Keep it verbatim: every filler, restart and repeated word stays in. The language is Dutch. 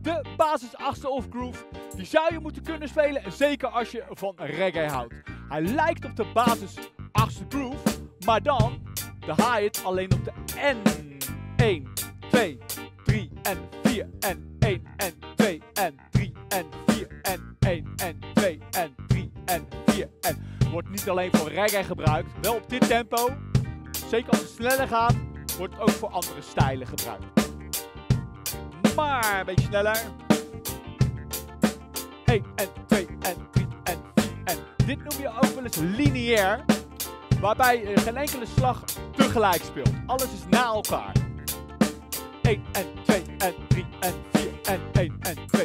de basis achtste of groove. Die zou je moeten kunnen spelen, zeker als je van reggae houdt. Hij lijkt op de basis achtste groove, maar dan de hi-hat alleen op de N. één, twee, drie en vier en één en twee en drie en vier en één en twee en drie en vier en... Wordt niet alleen voor reggae gebruikt, wel op dit tempo. Zeker als het sneller gaat, wordt het ook voor andere stijlen gebruikt. Maar een beetje sneller. één en twee en drie en vier en... Dit noem je ook wel eens lineair, waarbij uh, geen enkele slag tegelijk speelt. Alles is na elkaar. één en twee en drie en vier en één en twee